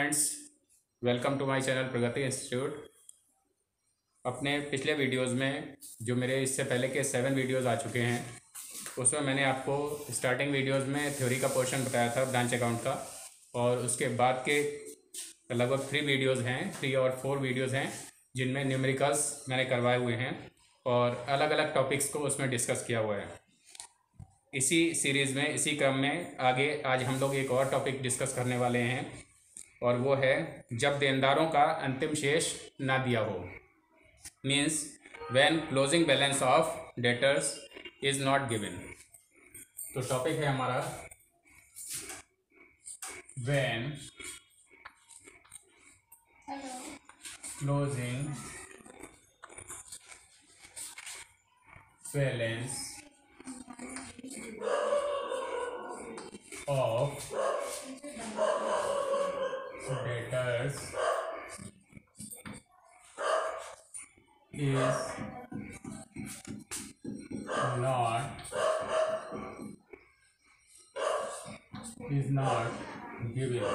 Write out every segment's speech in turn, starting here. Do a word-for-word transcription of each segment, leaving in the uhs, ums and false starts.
Friends, welcome to my channel Pragati institute. अपने पिछले videos में जो मेरे इससे पहले के सेवन वीडियोस आ चुके हैं उसमें मैंने आपको स्टार्टिंग वीडियोस में थ्योरी का पोर्शन बताया था ब्रांच अकाउंट का, और उसके बाद के लगभग थ्री वीडियोस हैं थ्री और फोर वीडियोस हैं जिनमें न्यूमेरिकल्स मैंने करवाए हुए हैं और अलग अलग टॉपिक्स को उसमें डिस्कस किया हुआ है। इसी सीरीज़ में इसी क्रम में आगे आज हम लोग एक और टॉपिक डिस्कस करने वाले हैं और वो है जब देनदारों का अंतिम शेष ना दिया हो, means when closing balance of debtors is not given. तो टॉपिक है हमारा when closing balance of debtors is not is not given।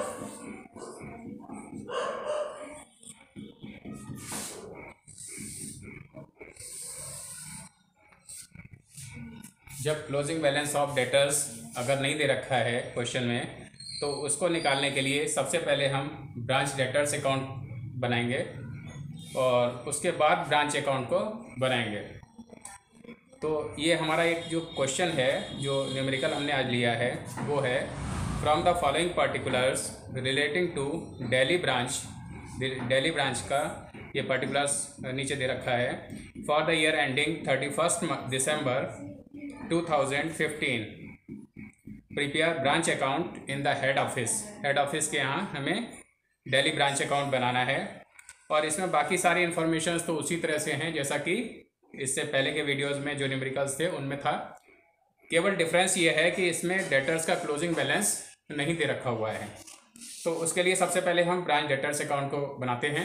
जब क्लोजिंग बैलेंस ऑफ डेटर्स अगर नहीं दे रखा है क्वेश्चन में, तो उसको निकालने के लिए सबसे पहले हम ब्रांच डेटर्स अकाउंट बनाएंगे और उसके बाद ब्रांच अकाउंट को बनाएंगे। तो ये हमारा एक जो क्वेश्चन है जो न्यूमेरिकल हमने आज लिया है वो है from the following particulars relating to Delhi branch. Delhi branch का ये पर्टिकुलर्स नीचे दे रखा है। For the year ending thirty first December two thousand fifteen prepare branch account in the head office. Head office के यहाँ हमें दिल्ली ब्रांच अकाउंट बनाना है और इसमें बाकी सारी इन्फॉर्मेशंस तो उसी तरह से हैं जैसा कि इससे पहले के वीडियोस में जो न्यूमेरिकल्स थे उनमें था। केवल डिफरेंस ये है कि इसमें डेटर्स का क्लोजिंग बैलेंस नहीं दे रखा हुआ है। तो उसके लिए सबसे पहले हम ब्रांच डेटर्स अकाउंट को बनाते हैं।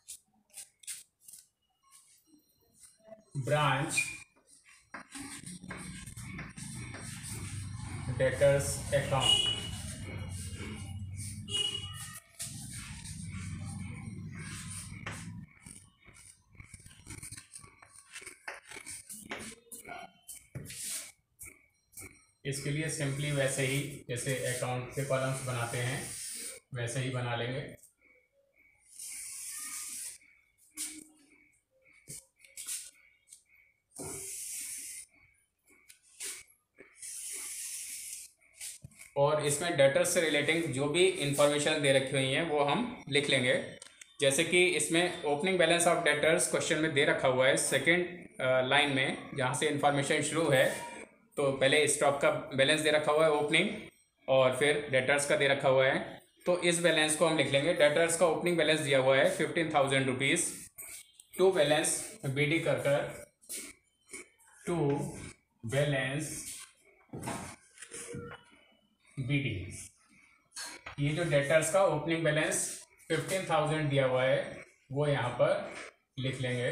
ब्रांच डेटर्स अकाउंट इसके लिए सिंपली वैसे ही जैसे अकाउंट के कॉलम्स बनाते हैं वैसे ही बना लेंगे। और इसमें डेटर्स से रिलेटिंग जो भी इंफॉर्मेशन दे रखी हुई हैं वो हम लिख लेंगे। जैसे कि इसमें opening balance of debtors question में दे रखा हुआ है सेकंड लाइन में, जहाँ से इंफॉर्मेशन शुरू है। तो पहले स्टॉक का बैलेंस दे रखा हुआ है ओपनिंग और फिर डेटर्स का दे रखा हुआ है। तो इस बैलेंस को हम लिख लेंगे। डेटर्स का ओपनिंग बैलेंस दिया हुआ है fifteen thousand rupees. To balance B D कर कर टू बैलेंस बी डी। ये जो डेटर्स का ओपनिंग बैलेंस फिफ्टीन थाउजेंड दिया हुआ है वो यहाँ पर लिख लेंगे।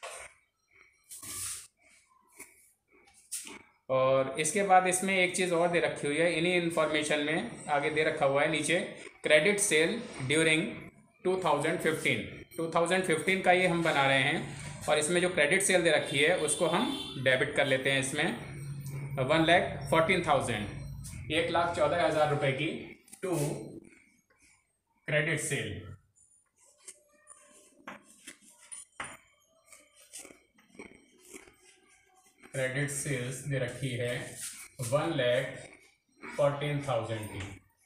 और इसके बाद इसमें एक चीज़ और दे रखी हुई है, इन्हीं इन्फॉर्मेशन में आगे दे रखा हुआ है नीचे credit sale during two thousand fifteen. Two thousand fifteen का ये हम बना रहे हैं और इसमें जो क्रेडिट सेल दे रखी है उसको हम डेबिट कर लेते हैं। इसमें वन लैख फोर्टीन थाउजेंड एक लाख चौदह हज़ार रुपये की to credit sale. Credit sales दे रखी है वन लैख फोर्टीन थाउजेंड की।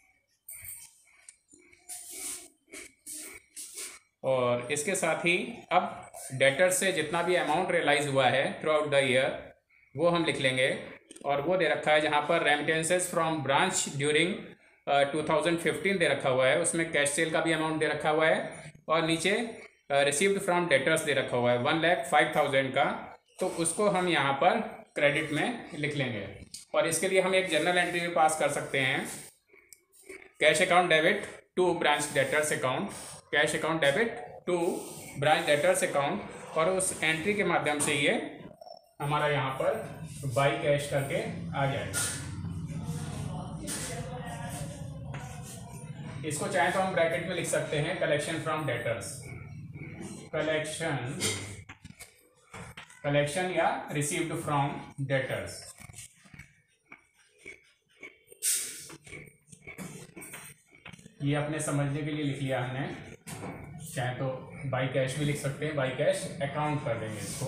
और इसके साथ ही अब डेटर से जितना भी अमाउंट रियलाइज हुआ है थ्रू आउट द ईयर वो हम लिख लेंगे। और वो दे रखा है जहाँ पर remittances from branch during two thousand fifteen दे रखा हुआ है, उसमें कैश सेल का भी अमाउंट दे रखा हुआ है और नीचे रिसीव्ड फ्रॉम डेटर्स दे रखा हुआ है वन लैख फाइव थाउजेंड का। तो उसको हम यहाँ पर क्रेडिट में लिख लेंगे। और इसके लिए हम एक जनरल एंट्री भी पास कर सकते हैं, cash account debit to branch debtors account. Cash account debit to branch debtors account और उस एंट्री के माध्यम से ये हमारा यहाँ पर बाई कैश करके आ जाएगा। इसको चाहे तो हम ब्रैकेट में लिख सकते हैं collection from debtors, collection collection या रिसीव्ड फ्रॉम डेटर्स। ये अपने समझने के लिए लिख लिया हमने, चाहे तो बाई कैश भी लिख सकते हैं, बाई कैश अकाउंट कर देंगे इसको,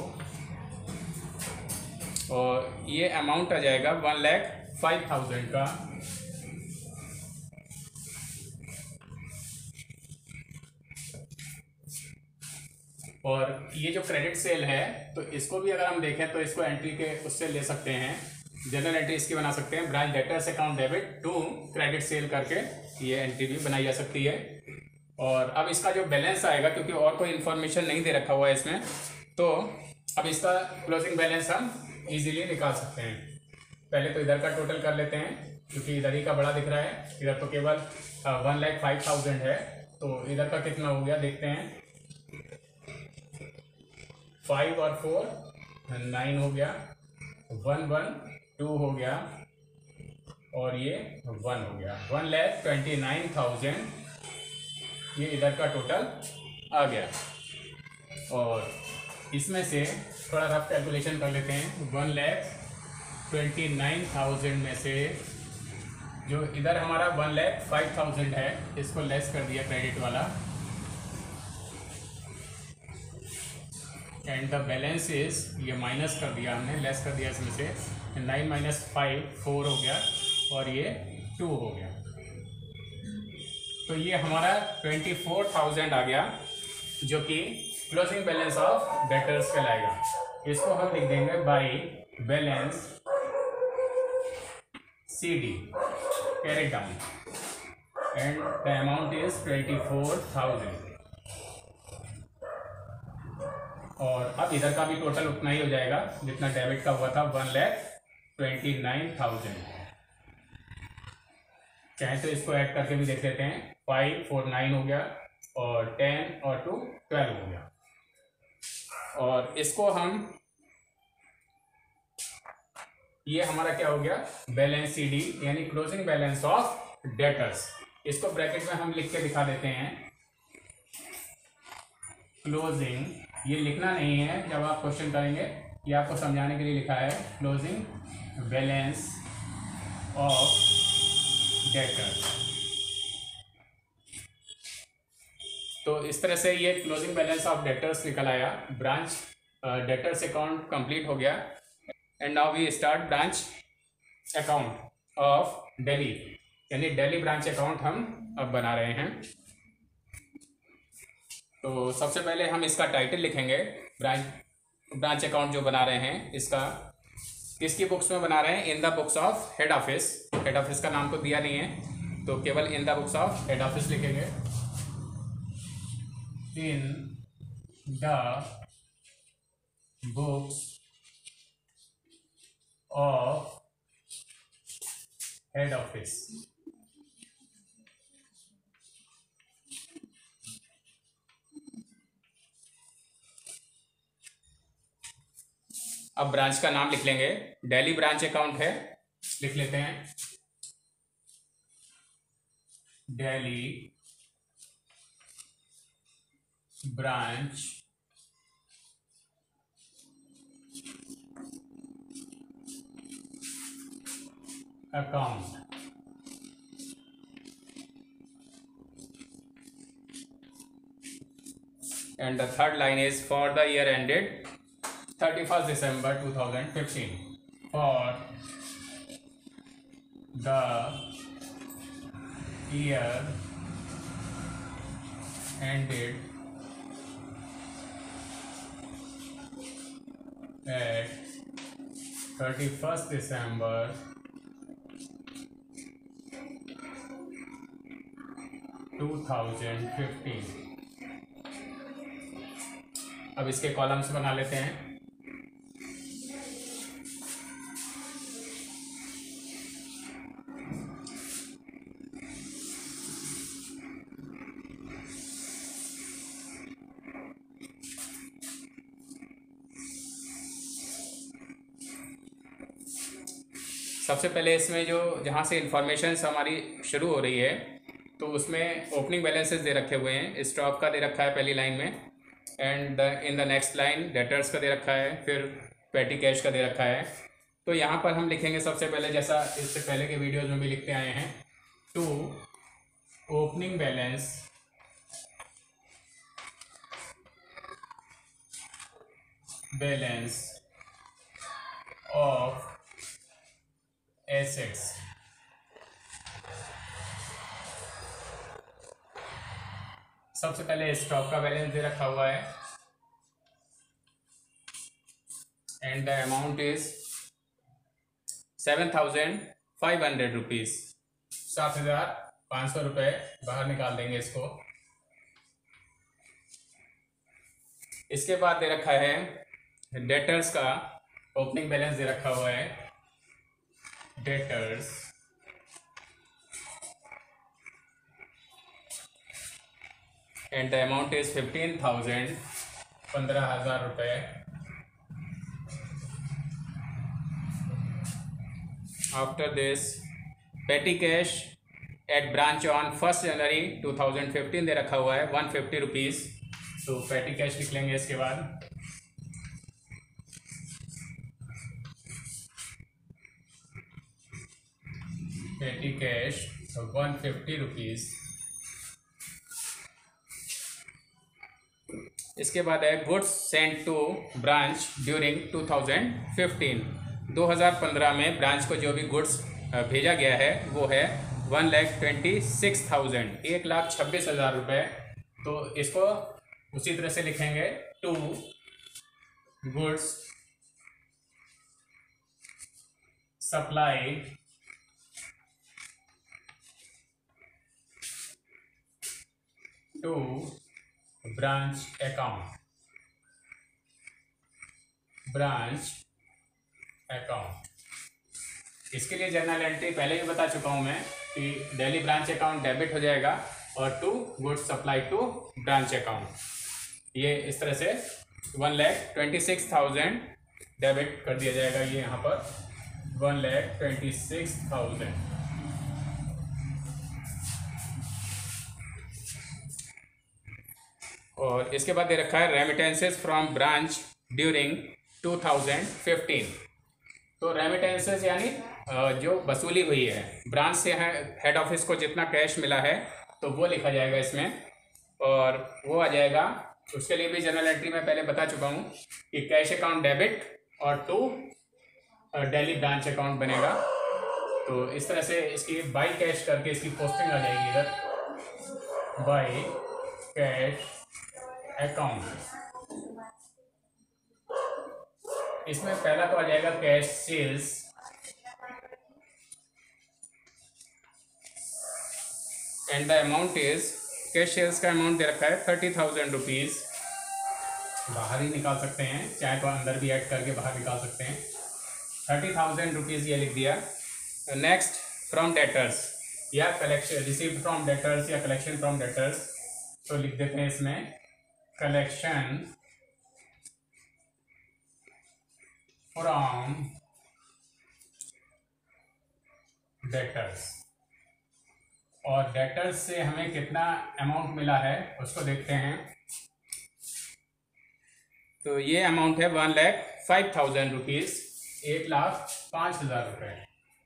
और ये अमाउंट आ जाएगा वन लैख फाइव थाउजेंड का। और ये जो क्रेडिट सेल है तो इसको भी अगर हम देखें तो इसको एंट्री के उससे ले सकते हैं, जनरल एंट्री इसकी बना सकते हैं, branch debtors account debit to credit sale करके ये एंट्री भी बनाई जा सकती है। और अब इसका जो बैलेंस आएगा, क्योंकि और कोई इन्फॉर्मेशन नहीं दे रखा हुआ है इसमें, तो अब इसका क्लोजिंग बैलेंस हम इजीली निकाल सकते हैं। पहले तो इधर का टोटल कर लेते हैं, क्योंकि इधर ही का बड़ा दिख रहा है, इधर तो केवल वन लैख फाइव थाउजेंड है, तो इधर का कितना हो गया देखते हैं। फाइव और फोर नाइन हो गया, वन वन टू हो गया, और ये वन हो गया, one lakh twenty nine thousand ये इधर का टोटल आ गया। और इसमें से थोड़ा रफ कैलकुलेशन कर लेते हैं, one lakh twenty nine thousand में से जो इधर हमारा वन लैख फाइव थाउजेंड है, इसको लेस कर दिया क्रेडिट वाला, एंड द बैलेंस इज, ये माइनस कर दिया हमने, लेस कर दिया इसमें से, नाइन माइनस फाइव फोर हो गया, और ये टू हो गया, तो ये हमारा ट्वेंटी फोर थाउजेंड आ गया, जो कि क्लोजिंग बैलेंस ऑफ डेटर्स कहलाएगा। इसको हम लिख देंगे by balance C D carry down, and the amount is twenty four thousand. और अब इधर का भी टोटल उतना ही हो जाएगा जितना डेबिट का हुआ था, one lakh twenty nine thousand. चाहे तो इसको ऐड करके भी देख लेते हैं, फाइव फोर नाइन हो गया, और टेन और टू ट्वेल्व हो गया। और इसको हम, ये हमारा क्या हो गया, बैलेंस सी डी यानी क्लोजिंग बैलेंस ऑफ डेटर्स। इसको ब्रैकेट में हम लिख के दिखा देते हैं, क्लोजिंग, ये लिखना नहीं है जब आप क्वेश्चन करेंगे, ये आपको समझाने के लिए लिखा है, क्लोजिंग बैलेंस ऑफ डेटर्स। तो इस तरह से ये क्लोजिंग बैलेंस ऑफ डेटर्स निकल आया, ब्रांच डेटर्स अकाउंट कंप्लीट हो गया। And now we start branch account of Delhi, यानी दिल्ली ब्रांच अकाउंट हम अब बना रहे हैं। तो सबसे पहले हम इसका टाइटल लिखेंगे, ब्रांच ब्रांच अकाउंट जो बना रहे हैं इसका किसकी बुक्स में बना रहे हैं, in the books of head office. Head office का नाम तो दिया नहीं है, तो केवल in the books of head office लिखेंगे, in the books of head office. अब ब्रांच का नाम लिख लेंगे, दिल्ली ब्रांच अकाउंट है, लिख लेते हैं Delhi branch account. And the third line is for the year ended thirty-first December two thousand fifteen. For the year ended at thirty-first December two thousand fifteen. अब इसके कॉलम्स बना लेते हैं। सबसे पहले इसमें जो जहाँ से इंफॉर्मेशन हमारी शुरू हो रही है तो उसमें ओपनिंग बैलेंसेस दे रखे हुए हैं, स्टॉक का दे रखा है पहली लाइन में, and in the next line debtors का दे रखा है, फिर पेटी कैश का दे रखा है। तो यहाँ पर हम लिखेंगे सबसे पहले, जैसा इससे पहले के वीडियोज में भी लिखते आए हैं, to opening balance balance of assets. सबसे पहले स्टॉक का बैलेंस दे रखा हुआ है, and the amount is seven thousand five hundred rupees, सात हजार पाँच सौ रुपये बाहर निकाल देंगे इसको। इसके बाद दे रखा है डेटर्स का ओपनिंग बैलेंस दे रखा हुआ है, debtors and the amount is fifteen thousand, पंद्रह हजार रुपये। After this petty cash at branch on first January two thousand fifteen दे रखा हुआ है, वन फिफ्टी रुपीज़। तो पेटी कैश लिख लेंगे इसके बाद। पेटी कैश वन फिफ्टी रुपीज़। इसके बाद है goods sent to branch during two thousand fifteen. दो हज़ार पंद्रह में ब्रांच को जो भी गुड्स भेजा गया है वो है one lakh twenty six thousand, एक लाख छब्बीस हज़ार रुपये। तो इसको उसी तरह से लिखेंगे, to goods supply to branch account, branch account. इसके लिए जर्नल एंट्री पहले भी बता चुका हूं मैं कि डेली ब्रांच अकाउंट डेबिट हो जाएगा और to goods supply to branch account. ये इस तरह से one lakh twenty six thousand debit कर दिया जाएगा, ये यहाँ पर one lakh twenty six thousand. और इसके बाद दे रखा है remittances from branch during two thousand fifteen. तो रेमिटेंसेस यानी जो वसूली हुई है ब्रांच से, है हेड ऑफिस को जितना कैश मिला है तो वो लिखा जाएगा इसमें, और वो आ जाएगा। उसके लिए भी जनरल एंट्री में पहले बता चुका हूँ कि कैश अकाउंट डेबिट और टू डेली ब्रांच अकाउंट बनेगा। तो इस तरह से इसकी बाई कैश करके इसकी पोस्टिंग आ जाएगी इधर, बाई कैश अकाउंट। इसमें पहला तो आ जाएगा cash sales, and the amount is, cash sales का अमाउंट दे रखा है थर्टी थाउजेंड रुपीज। बाहर ही निकाल सकते हैं, चाहे तो अंदर भी ऐड करके बाहर निकाल सकते हैं। थर्टी थाउजेंड रुपीज ये लिख दिया। नेक्स्ट फ्रॉम डेटर्स या कलेक्शन, रिसीव फ्रॉम डेटर्स या कलेक्शन फ्रॉम डेटर्स, तो लिख देते हैं इसमें कलेक्शन फ्रॉम डेटर्स। और डेटर्स से हमें कितना अमाउंट मिला है उसको देखते हैं। तो ये अमाउंट है one lakh five thousand rupees, एक लाख पाँच हज़ार रुपये।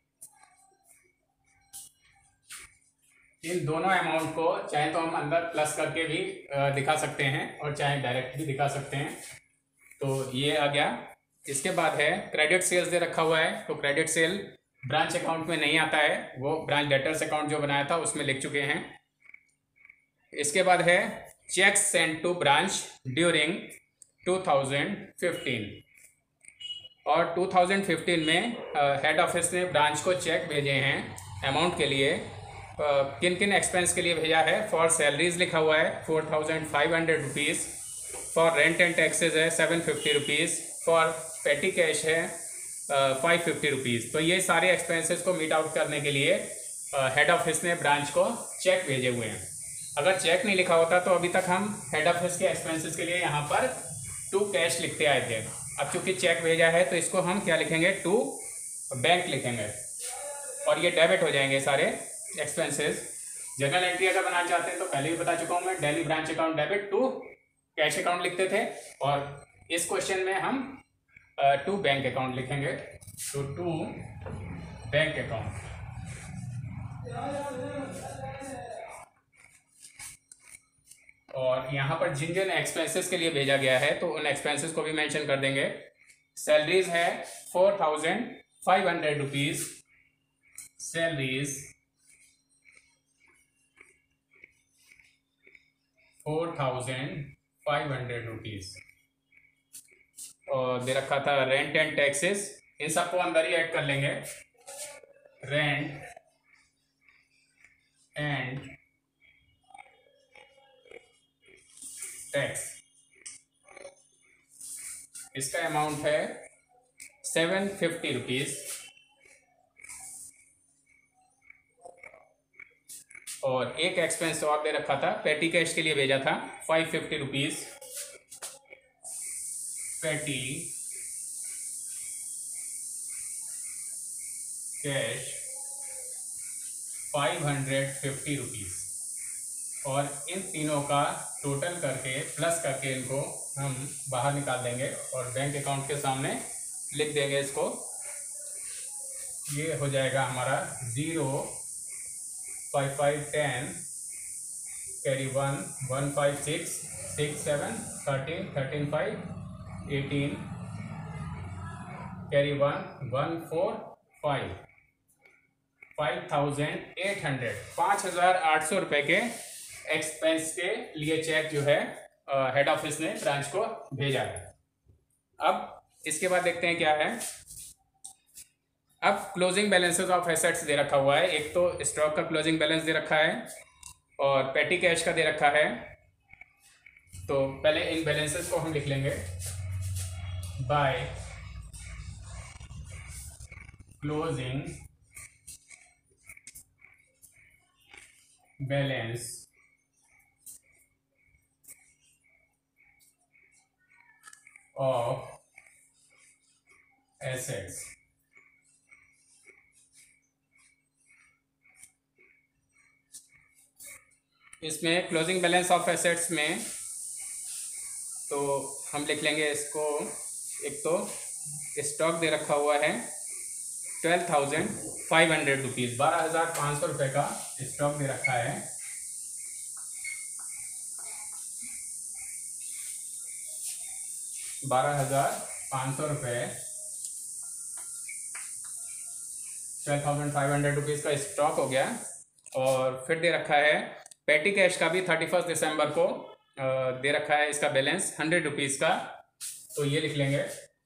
इन दोनों अमाउंट को चाहे तो हम अंदर प्लस करके भी दिखा सकते हैं और चाहे डायरेक्ट भी दिखा सकते हैं। तो ये आ गया। इसके बाद है क्रेडिट सेल्स दे रखा हुआ है। तो क्रेडिट सेल ब्रांच अकाउंट में नहीं आता है, वो ब्रांच डेटर्स अकाउंट जो बनाया था उसमें लिख चुके हैं। इसके बाद है cheques sent to branch during two thousand fifteen. और टू थाउजेंड फिफ्टीन में हेड ऑफिस ने ब्रांच को चेक भेजे हैं अमाउंट के लिए। किन किन एक्सपेंस के लिए भेजा है? फॉर सैलरीज लिखा हुआ है four thousand five hundred rupees, for rent and taxes है seven fifty rupees, for petty cash है फाइव फिफ्टी रुपीज़। तो ये सारे एक्सपेंसेस को मीट आउट करने के लिए हेड ऑफिस ने ब्रांच को चेक भेजे हुए हैं। अगर चेक नहीं लिखा होता तो अभी तक हम हेड ऑफिस के एक्सपेंसेस के लिए यहाँ पर टू कैश लिखते आए थे। अब चूंकि चेक भेजा है तो इसको हम क्या लिखेंगे? टू बैंक लिखेंगे, और ये डेबिट हो जाएंगे सारे एक्सपेंसेस जर्नल एंट्री अगर बनाना चाहते हैं तो पहले भी बता चुका हूं मैं, Delhi branch account debit to cash account लिखते थे, और इस क्वेश्चन में हम टू बैंक अकाउंट लिखेंगे, तो टू बैंक अकाउंट। और यहाँ पर जिन जिन एक्सपेंसेस के लिए भेजा गया है तो उन एक्सपेंसेस को भी मेंशन कर देंगे। सैलरीज है four thousand five hundred rupees, salaries four thousand five hundred rupees, और दे रखा था रेंट एंड टैक्सेस, इन सबको अंदर ही ऐड कर लेंगे, रेंट एंड टैक्स। इसका अमाउंट है सेवन फिफ्टी रुपीज, और एक एक्सपेंस तो और दे रखा था, पेटी कैश के लिए भेजा था five fifty rupees, petty cash five hundred fifty rupees, और इन तीनों का टोटल करके प्लस करके इनको हम बाहर निकाल देंगे और बैंक अकाउंट के सामने लिख देंगे इसको। ये हो जाएगा हमारा zero five five ten carry one one five six six seven thirteen thirteen five eighteen carry one one four five five thousand eight hundred पाँच हजार आठ सौ रुपये के एक्सपेंस के लिए चेक जो है हेड ऑफिस ने ब्रांच को भेजा है। अब इसके बाद देखते हैं क्या है। अब क्लोजिंग बैलेंसेस ऑफ एसेट्स दे रखा हुआ है, एक तो स्टॉक का क्लोजिंग बैलेंस दे रखा है और पेटी कैश का दे रखा है। तो पहले इन बैलेंसेस को हम लिख लेंगे, by closing balance of assets। इसमें क्लोजिंग बैलेंस ऑफ एसेट्स में तो हम लिख लेंगे इसको, एक तो स्टॉक दे रखा हुआ है twelve thousand five hundred rupees, बारह हज़ार पाँच सौ रुपये का स्टॉक दे रखा है। बारह हजार पाँच सौ रुपये, twelve thousand five hundred rupees का स्टॉक हो गया। और फिर दे रखा है पेटी कैश का भी थर्टी फर्स्ट दिसंबर को दे रखा है इसका बैलेंस हंड्रेड रुपीज़ का, तो ये लिख लेंगे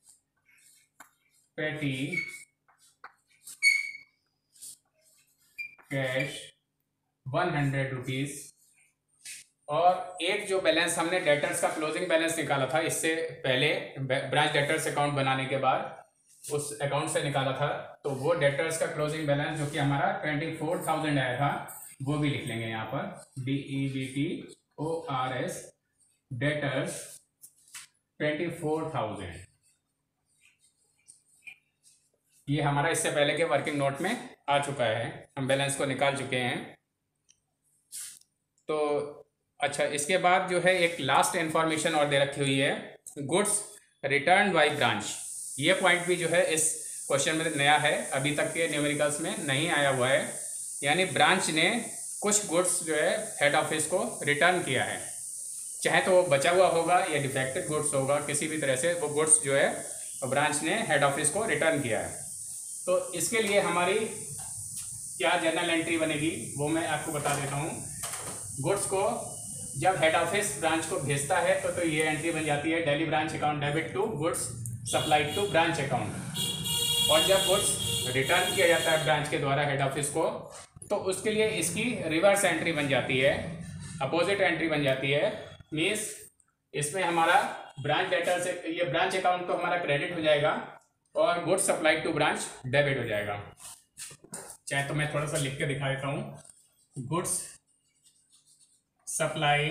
पेटी कैश वन हंड्रेड रुपीज़। और एक जो बैलेंस हमने डेटर्स का क्लोजिंग बैलेंस निकाला था इससे पहले, ब्रांच डेटर्स अकाउंट बनाने के बाद उस अकाउंट से निकाला था, तो वो डेटर्स का क्लोजिंग बैलेंस जो कि हमारा ट्वेंटी फोर थाउजेंड आया था वो भी लिख लेंगे यहाँ पर, D E B T O R S, debtors twenty four thousand. ये हमारा इससे पहले के वर्किंग नोट में आ चुका है, हम बैलेंस को निकाल चुके हैं। तो अच्छा, इसके बाद जो है एक लास्ट इंफॉर्मेशन और दे रखी हुई है, गुड्स रिटर्न बाय ब्रांच। ये पॉइंट भी जो है इस क्वेश्चन में नया है, अभी तक के न्यूमेरिकल्स में नहीं आया हुआ है। यानी ब्रांच ने कुछ गुड्स जो है हेड ऑफिस को रिटर्न किया है, चाहे तो वो बचा हुआ होगा या डिफेक्टेड गुड्स होगा, किसी भी तरह से वो गुड्स जो है ब्रांच ने हेड ऑफिस को रिटर्न किया है। तो इसके लिए हमारी क्या जर्नल एंट्री बनेगी वो मैं आपको बता देता हूँ। गुड्स को जब हेड ऑफिस ब्रांच को भेजता है तो तो ये एंट्री बन जाती है, Delhi branch account debit to goods supplied to branch account. और जब गुड्स रिटर्न किया जाता है ब्रांच के द्वारा हेड ऑफिस को, तो उसके लिए इसकी रिवर्स एंट्री बन जाती है, अपोजिट एंट्री बन जाती है। मीन्स इसमें हमारा ब्रांच डेटर से ये ब्रांच अकाउंट तो हमारा क्रेडिट हो जाएगा और goods supplied to branch debit हो जाएगा। चाहे तो मैं थोड़ा सा लिख के दिखा देता हूँ, गुड्स सप्लाई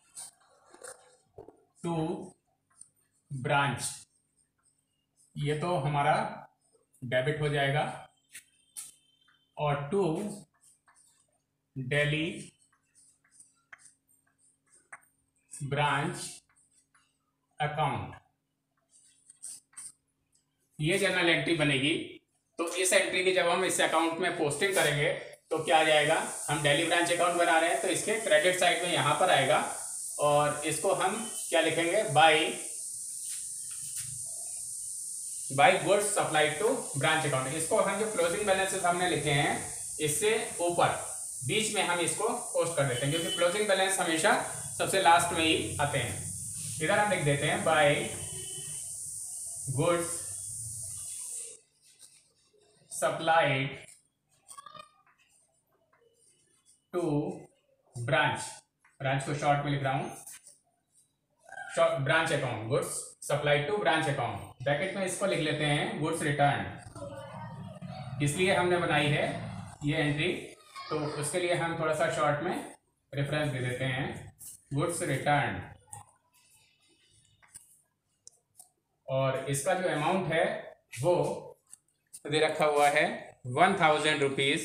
टू ब्रांच, ये तो हमारा डेबिट हो जाएगा, और टू दिल्ली ब्रांच अकाउंट, ये जर्नल एंट्री बनेगी। तो इस एंट्री की जब हम इस अकाउंट में पोस्टिंग करेंगे तो क्या आ जाएगा, हम दिल्ली ब्रांच अकाउंट बना रहे हैं तो इसके क्रेडिट साइड में यहाँ पर आएगा और इसको हम क्या लिखेंगे, by by goods supplied to branch account. इसको हम जो क्लोजिंग बैलेंसेस हमने लिखे हैं इससे ऊपर बीच में हम इसको पोस्ट कर देते हैं, क्योंकि क्लोजिंग बैलेंस हमेशा सबसे लास्ट में ही आते हैं। इधर हम लिख देते हैं by goods supplied to branch, branch को शॉर्ट में लिख रहा हूं, short branch account, goods supplied to branch account. Bracket में इसको लिख लेते हैं गुड्स रिटर्न, इसलिए हमने बनाई है ये एंट्री, तो उसके लिए हम थोड़ा सा शॉर्ट में रेफरेंस दे देते हैं गुड्स रिटर्न। और इसका जो अमाउंट है वो दे रखा हुआ है one thousand rupees,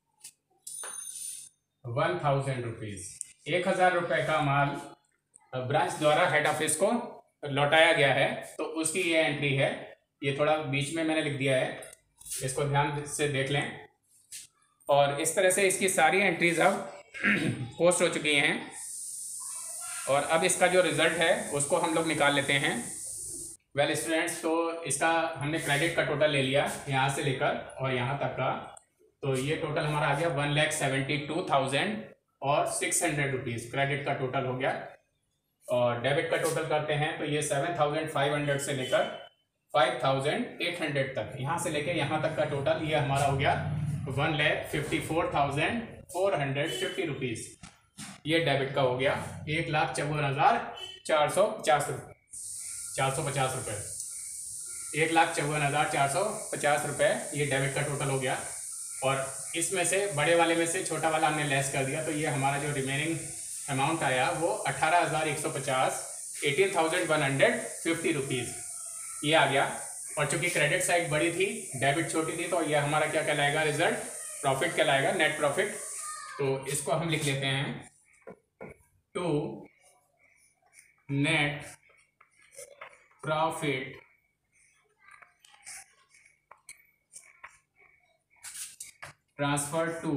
one thousand rupees एक हजार रुपए का माल ब्रांच द्वारा हेड ऑफिस को लौटाया गया है, तो उसकी ये एंट्री है। ये थोड़ा बीच में मैंने लिख दिया है, इसको ध्यान से देख लें। और इस तरह से इसकी सारी एंट्रीज अब पोस्ट हो चुकी हैं और अब इसका जो रिजल्ट है उसको हम लोग निकाल लेते हैं। वेल स्टूडेंट्स, तो इसका हमने क्रेडिट का टोटल ले लिया यहाँ से लेकर और यहाँ तक का, तो ये टोटल हमारा आ गया one lakh seventy two thousand और सिक्स हंड्रेड रुपीज़ क्रेडिट का टोटल हो गया। और डेबिट का टोटल करते हैं तो ये सेवन थाउजेंड फाइव हंड्रेड से लेकर फाइव थाउजेंड एट हंड्रेड तक, यहाँ से लेकर यहाँ तक का टोटल ये हमारा हो गया one lakh fifty four thousand four hundred fifty rupees. ये डेबिट का हो गया एक लाख चौवन हज़ार चार सौ पचास रुपये चार सौ पचास रुपये एक लाख चौवन हज़ार चार सौ पचास रुपये ये डेबिट का टोटल हो गया। और इसमें से बड़े वाले में से छोटा वाला हमने लेस कर दिया, तो ये हमारा जो रिमेनिंग अमाउंट आया वो अठारह हज़ार एक सौ पचास eighteen thousand one hundred fifty rupees ये आ गया। और चूंकि क्रेडिट साइड बड़ी थी, डेबिट छोटी थी, तो ये हमारा क्या कहलाएगा, रिजल्ट प्रॉफिट कहलाएगा, नेट प्रॉफिट। तो इसको हम लिख लेते हैं to net profit transfer to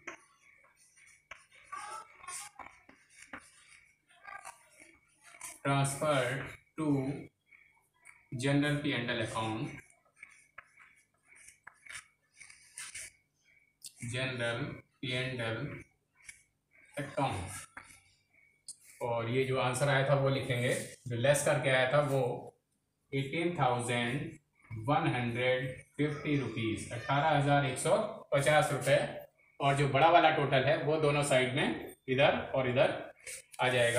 transfer to general P and L account, general P and L account. और ये जो आंसर आया था वो लिखेंगे, जो लेस करके आया था वो eighteen thousand one hundred fifty rupees अठारह हज़ार एक सौ पचास रुपये। और जो बड़ा वाला टोटल है वो दोनों साइड में इधर और इधर आ जाएगा।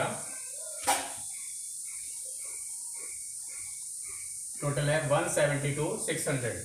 टोटल है one seventy two six hundred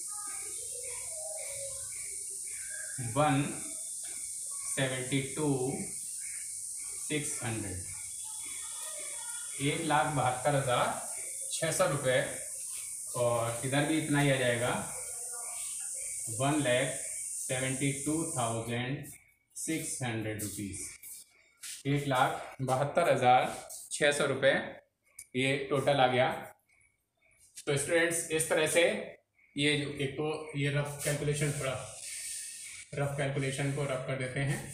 one seventy two six hundred एक लाख बहत्तर हज़ार छः सौ रुपये। और इधर भी इतना ही आ जाएगा one lakh seventy two thousand six hundred rupees एक लाख बहत्तर हज़ार छः सौ रुपये ये टोटल आ गया। तो स्टूडेंट्स, इस तरह से ये जो एक तो ये रफ कैलकुलेशन थोड़ा रफ कैलकुलेशन को रफ कर देते हैं।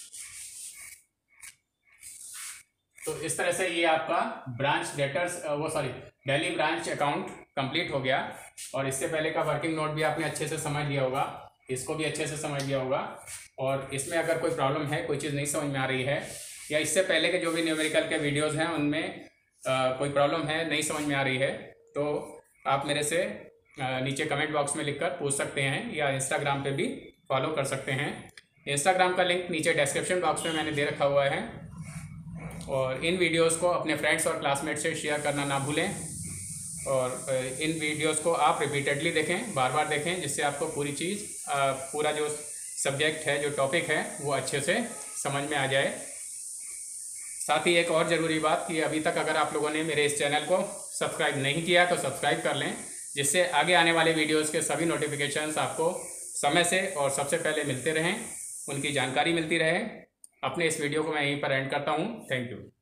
तो इस तरह से ये आपका ब्रांच डेटर्स वो sorry Delhi branch account complete हो गया। और इससे पहले का वर्किंग नोट भी आपने अच्छे से समझ लिया होगा, इसको भी अच्छे से समझ लिया होगा। और इसमें अगर कोई प्रॉब्लम है, कोई चीज़ नहीं समझ में आ रही है, या इससे पहले के जो भी न्यूमेरिकल के वीडियोज़ हैं उनमें आ, कोई प्रॉब्लम है, नहीं समझ में आ रही है, तो आप मेरे से आ, नीचे कमेंट बॉक्स में लिखकर पूछ सकते हैं, या इंस्टाग्राम पे भी फॉलो कर सकते हैं। इंस्टाग्राम का लिंक नीचे डिस्क्रिप्शन बॉक्स में मैंने दे रखा हुआ है। और इन वीडियोस को अपने फ्रेंड्स और क्लासमेट से शेयर करना ना भूलें। और इन वीडियोस को आप रिपीटेडली देखें, बार बार देखें, जिससे आपको पूरी चीज़ पूरा जो सब्जेक्ट है, जो टॉपिक है, वो अच्छे से समझ में आ जाए। साथ ही एक और ज़रूरी बात कि अभी तक अगर आप लोगों ने मेरे इस चैनल को सब्सक्राइब नहीं किया तो सब्सक्राइब कर लें, जिससे आगे आने वाले वीडियोज़ के सभी नोटिफिकेशंस आपको समय से और सबसे पहले मिलते रहें। उनकी जानकारी मिलती रहे। अपने इस वीडियो को मैं यहीं पर एंड करता हूँ। Thank you.